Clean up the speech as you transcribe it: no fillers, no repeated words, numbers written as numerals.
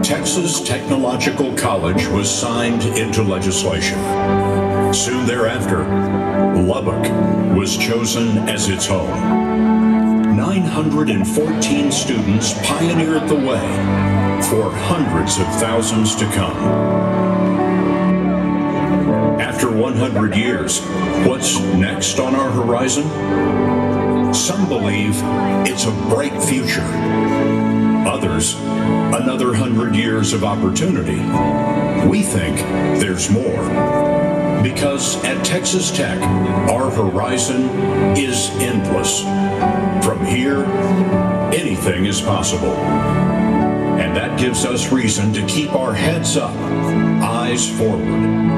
Texas Technological College was signed into legislation. Soon thereafter, Lubbock was chosen as its home. 914 students pioneered the way for hundreds of thousands to come. After 100 years, what's next on our horizon? Some believe it's a bright future. Others, another 100 years of opportunity. We think there's more. Because at Texas Tech, our horizon is endless. From here, anything is possible. And that gives us reason to keep our heads up, eyes forward.